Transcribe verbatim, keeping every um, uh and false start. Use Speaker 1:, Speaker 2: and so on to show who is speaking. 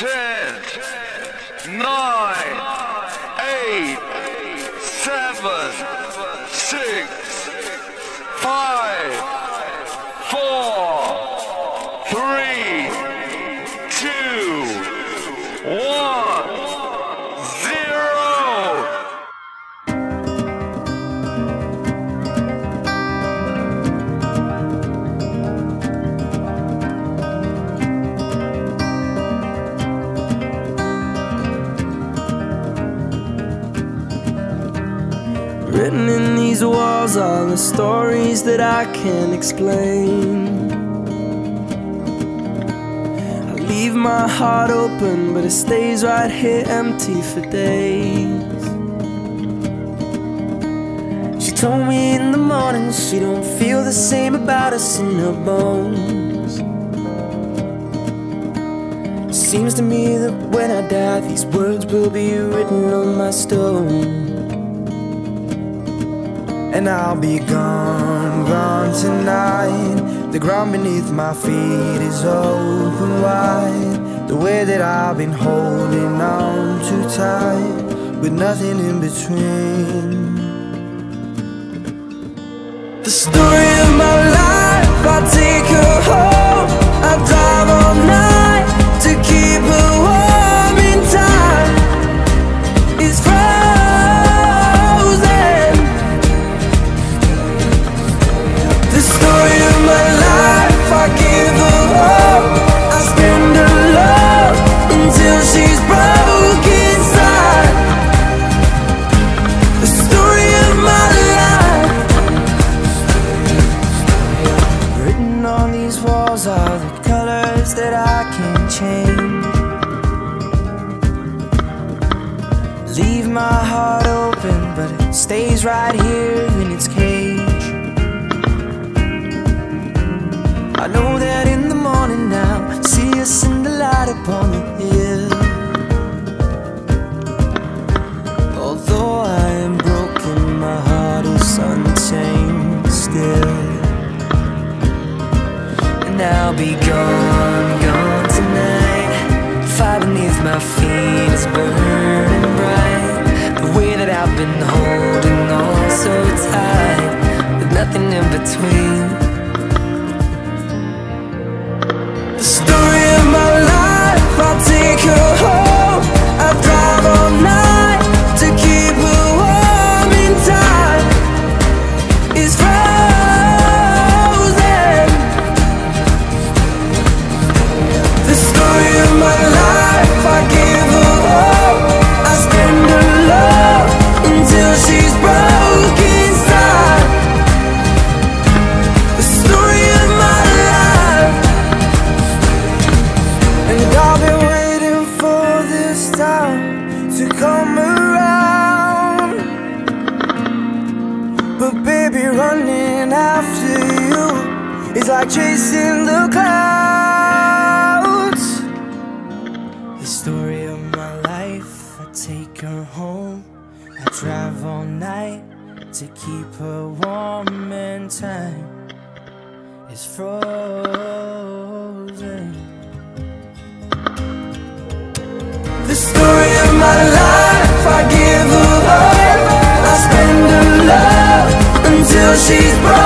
Speaker 1: ten, nine, eight, seven, six, five, four, three, two, one, zero.
Speaker 2: Written in these walls are the stories that I can't explain. I leave my heart open, but it stays right here empty for days. She told me in the morning she don't feel the same about us in her bones. Seems to me that when I die, these words will be written on my stone. And I'll be gone, gone tonight. The ground beneath my feet is open wide. The way that I've been holding on too tight, with nothing in between. The story of my life, I take her home. I drive all night to keep her warm in time. It's frozen. The story of my life, I give her all. I spend her love until she's broke inside. The story of my life. Written on these walls are the colors that I can't change. Leave my heart open, but it stays right here in its cage. I know that in the morning now, see us in the light upon the hill. Although I am broken, my heart is unchained still. And I'll be gone, gone tonight. Fire beneath my feet is burning bright. The way that I've been holding on so tight, with nothing in between. The story of my life, I'll take her home. I drive all night to keep her warm in time. It's frozen. The story of my life, I give her all. I spend her love until she's broke inside. The story of my life. And I've been waiting for this time to come around. But baby, running after you is like chasing the clouds. The story of my life, I take her home. I drive all night to keep her warm, and time is frozen. The story of my life, I give her all. I spend her love until she's broken.